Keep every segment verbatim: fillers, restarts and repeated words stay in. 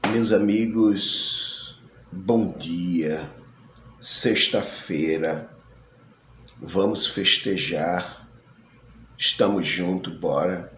Meus amigos, bom dia. Sexta-feira, vamos festejar. Estamos juntos, bora.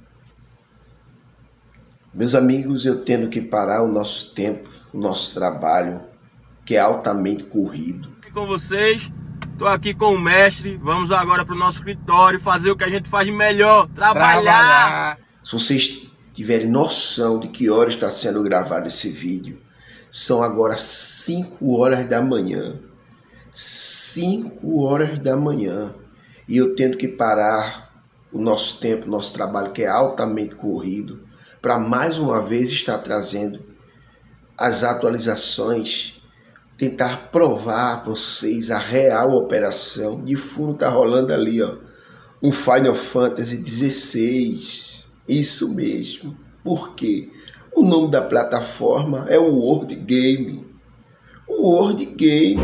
Meus amigos, eu tendo que parar o nosso tempo, o nosso trabalho, que é altamente corrido. Com vocês, tô aqui com o mestre. Vamos agora para o nosso escritório fazer o que a gente faz de melhor, trabalhar. trabalhar. Se vocês tiverem noção de que hora está sendo gravado esse vídeo, são agora cinco horas da manhã. cinco horas da manhã. E eu tendo que parar o nosso tempo, o nosso trabalho, que é altamente corrido, para mais uma vez estar trazendo as atualizações, tentar provar a vocês a real operação. De fundo tá rolando ali, ó, um Final Fantasy dezesseis. Isso mesmo. Por quê? O nome da plataforma é o World Game. O World Game.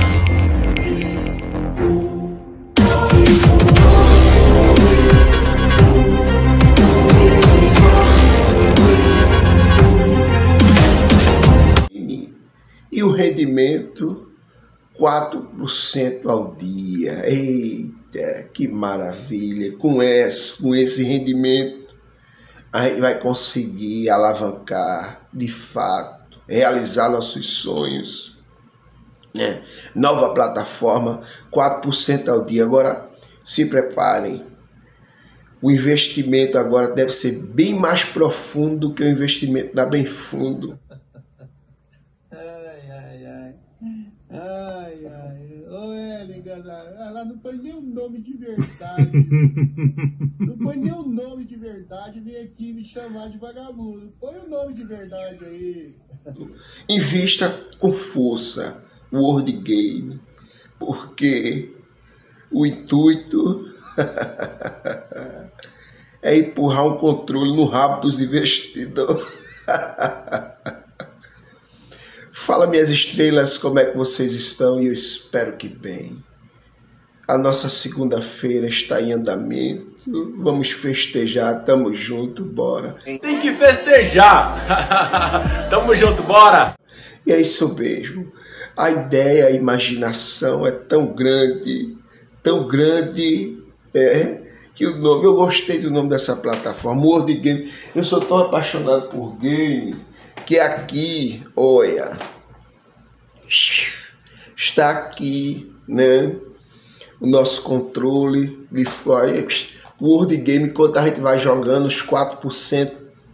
E o rendimento, quatro por cento ao dia. Eita, que maravilha! Com esse, com esse rendimento, a gente vai conseguir alavancar, de fato, realizar nossos sonhos. Né? Nova plataforma, quatro por cento ao dia. Agora, se preparem. O investimento agora deve ser bem mais profundo do que o investimento da Bem Fundo. Ai, ai, ô Éliga, ela não põe nem o nome de verdade. Não põe nem o nome de verdade, vem aqui me chamar de vagabundo. Põe o nome de verdade aí. Invista com força, World Game, porque o intuito é empurrar um controle no rabo dos investidores. Fala, minhas estrelas, como é que vocês estão? E eu espero que bem. A nossa segunda-feira está em andamento. Vamos festejar, tamo junto, bora. Tem que festejar! Tamo junto, bora! E é isso mesmo. A ideia, a imaginação é tão grande, tão grande, é, que o nome, eu gostei do nome dessa plataforma, World Game. Eu sou tão apaixonado por game, que aqui, olha, está aqui, né, o nosso controle de o World Game. Enquanto a gente vai jogando os quatro por cento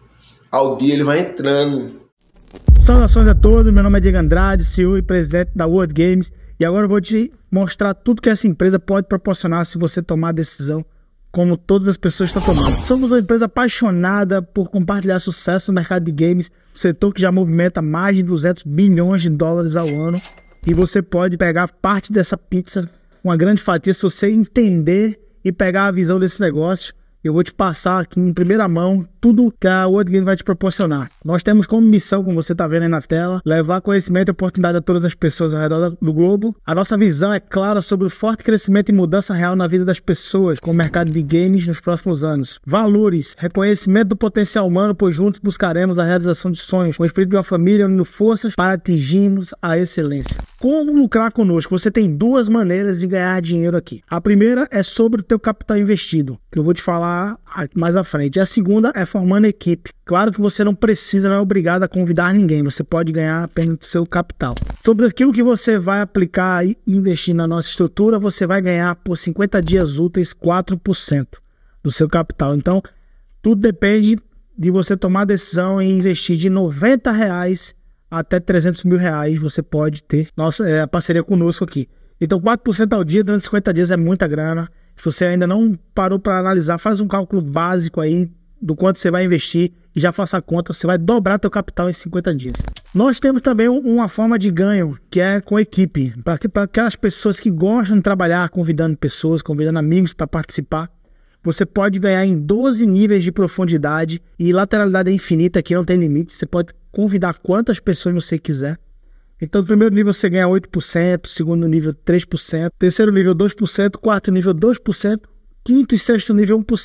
ao dia, ele vai entrando. Saudações a todos, meu nome é Diego Andrade, C E O e presidente da World Games, e agora eu vou te mostrar tudo que essa empresa pode proporcionar se você tomar a decisão como todas as pessoas estão tomando. Somos uma empresa apaixonada por compartilhar sucesso no mercado de games, um setor que já movimenta mais de duzentos bilhões de dólares ao ano, e você pode pegar parte dessa pizza, uma grande fatia, se você entender e pegar a visão desse negócio. Eu vou te passar aqui em primeira mão tudo que a World Game vai te proporcionar. Nós temos como missão, como você está vendo aí na tela, levar conhecimento e oportunidade a todas as pessoas ao redor do globo. A nossa visão é clara sobre o forte crescimento e mudança real na vida das pessoas com o mercado de games nos próximos anos. Valores, reconhecimento do potencial humano, pois juntos buscaremos a realização de sonhos, com o espírito de uma família unindo forças para atingirmos a excelência. Como lucrar conosco? Você tem duas maneiras de ganhar dinheiro aqui. A primeira é sobre o teu capital investido, que eu vou te falar mais à frente. E a segunda é formando equipe. Claro que você não precisa, não é obrigado a convidar ninguém. Você pode ganhar apenas do seu capital. Sobre aquilo que você vai aplicar e investir na nossa estrutura, você vai ganhar por cinquenta dias úteis quatro por cento do seu capital. Então, tudo depende de você tomar a decisão em investir de noventa reais até trezentos mil reais. Você pode ter nossa é, parceria conosco aqui. Então, quatro por cento ao dia durante cinquenta dias é muita grana. Se você ainda não parou para analisar, faz um cálculo básico aí do quanto você vai investir e já faça a conta, você vai dobrar teu capital em cinquenta dias. Nós temos também uma forma de ganho, que é com equipe. Para aquelas pessoas que gostam de trabalhar convidando pessoas, convidando amigos para participar, você pode ganhar em doze níveis de profundidade e lateralidade é infinita, aqui não tem limite. Você pode convidar quantas pessoas você quiser. Então, no primeiro nível você ganha oito por cento, segundo nível três por cento, terceiro nível dois por cento, quarto nível dois por cento, quinto e sexto nível um por cento.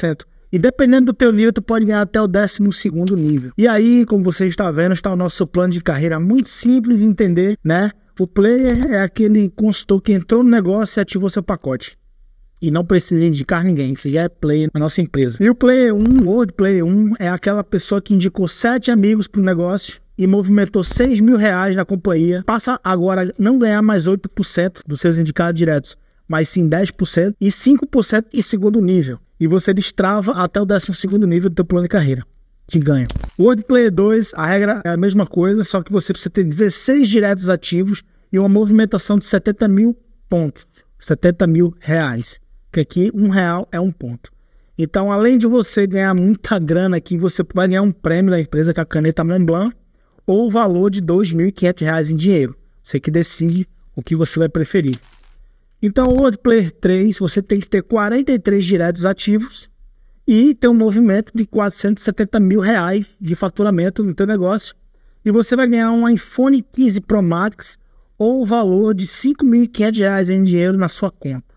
E dependendo do teu nível, tu pode ganhar até o décimo segundo nível. E aí, como você está vendo, está o nosso plano de carreira muito simples de entender, né? O player é aquele consultor que entrou no negócio e ativou seu pacote. E não precisa indicar ninguém, você já é player na nossa empresa. E o Player um, o World Player um, é aquela pessoa que indicou sete amigos para o negócio e movimentou seis mil reais na companhia. Passa agora a não ganhar mais oito por cento dos seus indicados diretos, mas sim dez por cento e cinco por cento em segundo nível. E você destrava até o décimo segundo nível do teu plano de carreira, que ganha. O World Player dois, a regra é a mesma coisa, só que você precisa ter dezesseis diretos ativos e uma movimentação de setenta mil pontos, setenta mil reais. Que aqui um real é um ponto. Então, além de você ganhar muita grana aqui, você vai ganhar um prêmio da empresa, que é a caneta Montblanc, ou o valor de dois mil e quinhentos reais em dinheiro. Você que decide o que você vai preferir. Então, o World Player três, você tem que ter quarenta e três diretos ativos e ter um movimento de quatrocentos e setenta mil reais de faturamento no teu negócio. E você vai ganhar um iPhone quinze Pro Max ou o valor de cinco mil e quinhentos reais em dinheiro na sua conta.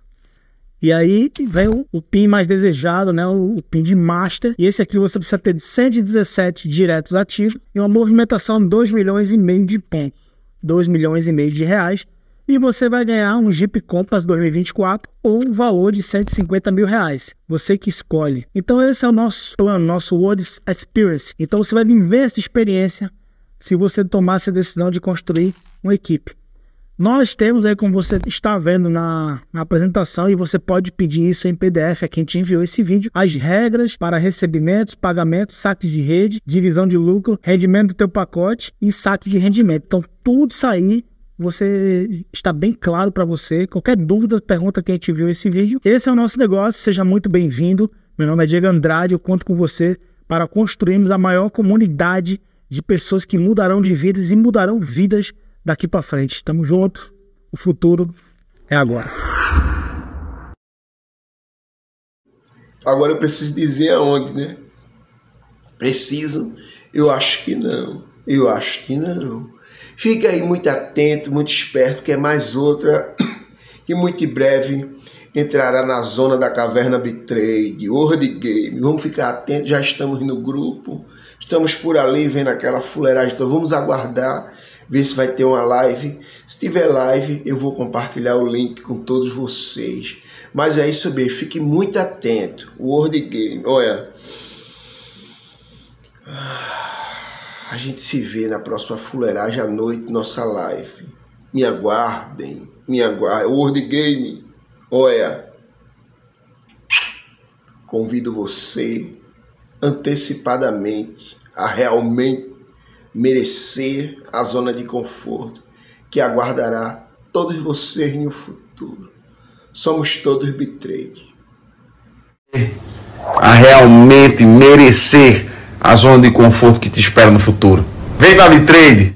E aí vem o, o P I N mais desejado, né? O, o P I N de Master. E esse aqui você precisa ter de cento e dezessete diretos ativos e uma movimentação de dois milhões e meio de pontos. dois milhões e meio de reais. E você vai ganhar um Jeep Compass dois mil e vinte e quatro ou um valor de cento e cinquenta mil reais. Você que escolhe. Então esse é o nosso plano, nosso World Experience. Então você vai viver essa experiência se você tomar essa decisão de construir uma equipe. Nós temos aí, como você está vendo na, na apresentação, e você pode pedir isso em P D F a quem te enviou esse vídeo, as regras para recebimentos, pagamentos, saque de rede, divisão de lucro, rendimento do teu pacote e saque de rendimento. Então tudo isso aí você está bem claro para você. Qualquer dúvida, pergunta a quem te viu esse vídeo. Esse é o nosso negócio, seja muito bem-vindo. Meu nome é Diego Andrade, eu conto com você para construirmos a maior comunidade de pessoas que mudarão de vidas e mudarão vidas daqui para frente. Estamos juntos, o futuro é agora. Agora eu preciso dizer aonde, né? Preciso? Eu acho que não. Eu acho que não. Fica aí muito atento, muito esperto, que é mais outra que muito em breve entrará na zona da Caverna Bitrade, World Game. Vamos ficar atentos, já estamos no grupo, estamos por ali vendo aquela fuleiragem, então vamos aguardar, ver se vai ter uma live. Se tiver live, eu vou compartilhar o link com todos vocês. Mas é isso mesmo, fique muito atento. World Game, olha. A gente se vê na próxima fuleiragem à noite, nossa live. Me aguardem, me aguardem. World Game, olha. Convido você antecipadamente a realmente merecer a zona de conforto que aguardará todos vocês no futuro. Somos todos Bitrade. A realmente merecer a zona de conforto que te espera no futuro. Vem pra Bitrade!